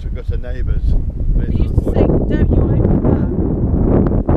got her neighbours. They used to sing, don't you open that?